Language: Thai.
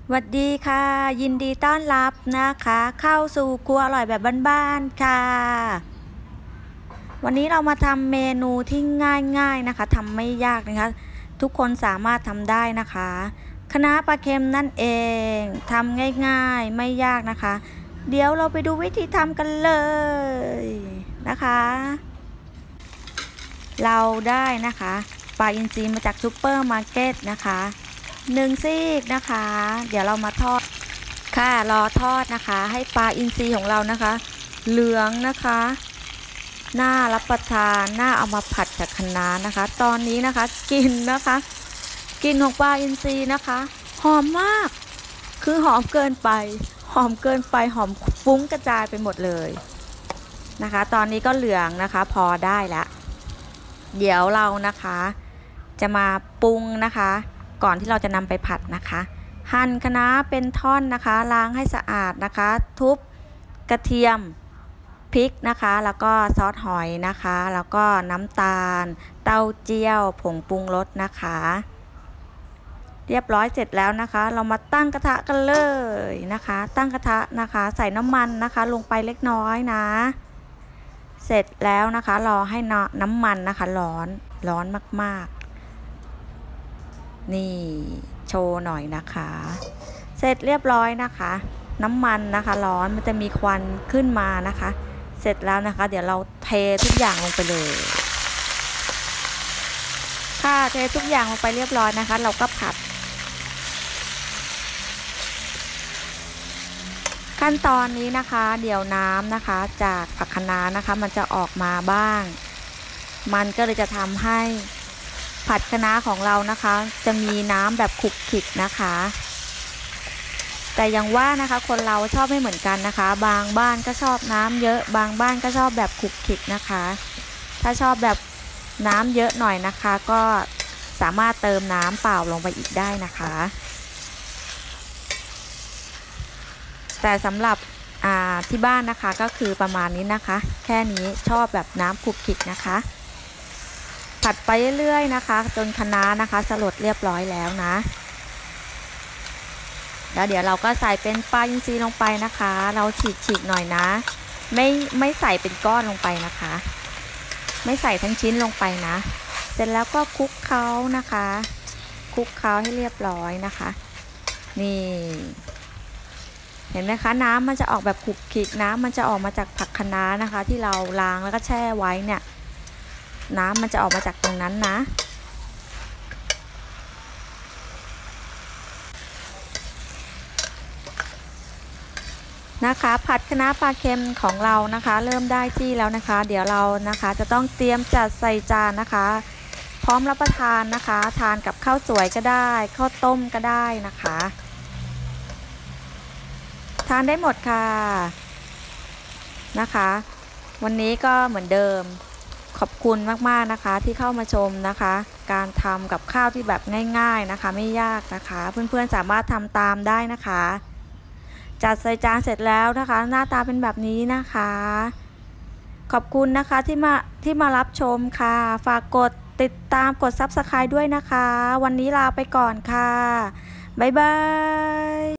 สวัสดีค่ะยินดีต้อนรับนะคะเข้าสู่ครัวอร่อยแบบบ้านๆค่ะวันนี้เรามาทำเมนูที่ง่ายๆนะคะทำไม่ยากนะคะทุกคนสามารถทำได้นะคะคะน้าปลาเค็มนั่นเองทำง่ายๆไม่ยากนะคะเดี๋ยวเราไปดูวิธีทำกันเลยนะคะเราได้นะคะปลาอินทรีมาจากซูเปอร์มาร์เก็ตนะคะ1 ซีกนะคะเดี๋ยวเรามาทอดค่ะรอทอดนะคะให้ปลาอินทรีของเรานะคะเหลืองนะคะน่ารับประทานน่าเอามาผัดกับคะน้านะคะตอนนี้นะคะกลิ่นนะคะกลิ่นของปลาอินทรีนะคะหอมมากคือหอมเกินไปหอมเกินไปหอมฟุ้งกระจายไปหมดเลยนะคะตอนนี้ก็เหลืองนะคะพอได้แล้วเดี๋ยวเรานะคะจะมาปรุงนะคะก่อนที่เราจะนำไปผัดนะคะหั่นคะน้าเป็นท่อนนะคะล้างให้สะอาดนะคะทุบกระเทียมพริกนะคะแล้วก็ซอสหอยนะคะแล้วก็น้ำตาลเต้าเจี้ยวผงปรุงรสนะคะเรียบร้อยเสร็จแล้วนะคะเรามาตั้งกระทะกันเลยนะคะตั้งกระทะนะคะใส่น้ำมันนะคะลงไปเล็กน้อยนะเสร็จแล้วนะคะรอให้น้ำมันนะคะร้อนมากๆนี่โชว์หน่อยนะคะเสร็จเรียบร้อยนะคะน้ำมันนะคะร้อนมันจะมีควันขึ้นมานะคะเสร็จแล้วนะคะเดี๋ยวเราเททุกอย่างลงไปเลยค่ะเททุกอย่างลงไปเรียบร้อยนะคะเราก็ผัดขั้นตอนนี้นะคะเดี๋ยวน้ำนะคะจากผักคะน้านะคะมันจะออกมาบ้างมันก็เลยจะทำให้ผัดคะน้าของเรานะคะจะมีน้ำแบบขลุกขลิกนะคะแต่อย่างว่านะคะคนเราชอบไม่เหมือนกันนะคะบางบ้านก็ชอบน้ำเยอะบางบ้านก็ชอบแบบขลุกขลิกนะคะถ้าชอบแบบน้ำเยอะหน่อยนะคะก็สามารถเติมน้ำเปล่าลงไปอีกได้นะคะแต่สำหรับที่บ้านนะคะก็คือประมาณนี้นะคะแค่นี้ชอบแบบน้ำขลุกขลิกนะคะผัดไปเรื่อยๆนะคะจนคะน้านะคะสลดเรียบร้อยแล้วนะแล้วเดี๋ยวเราก็ใส่เป็นปลาอินทรีลงไปนะคะเราฉีกหน่อยนะไม่ใส่เป็นก้อนลงไปนะคะไม่ใส่ทั้งชิ้นลงไปนะเสร็จแล้วก็คลุกเคล้านะคะคลุกเคล้าให้เรียบร้อยนะคะนี่เห็นไหมคะน้ำมันจะออกแบบขลุกขลิกน้ำมันจะออกมาจากผักคะน้านะคะที่เราล้างแล้วก็แช่ไว้เนี่ยน้ำมันจะออกมาจากตรงนั้นนะคะผัดคะน้าปลาเค็มของเรานะคะเริ่มได้ที่แล้วนะคะเดี๋ยวเรานะคะจะต้องเตรียมจัดใส่จานนะคะพร้อมรับประทานนะคะทานกับข้าวสวยก็ได้ข้าวต้มก็ได้นะคะทานได้หมดค่ะนะคะวันนี้ก็เหมือนเดิมขอบคุณมากๆนะคะที่เข้ามาชมนะคะการทำกับข้าวที่แบบง่ายๆนะคะไม่ยากนะคะเพื่อนๆสามารถทำตามได้นะคะจัดใส่จานเสร็จแล้วนะคะหน้าตาเป็นแบบนี้นะคะขอบคุณนะคะที่มารับชมค่ะฝากกดติดตามกด Subscribe ด้วยนะคะวันนี้ลาไปก่อนค่ะบ๊ายบาย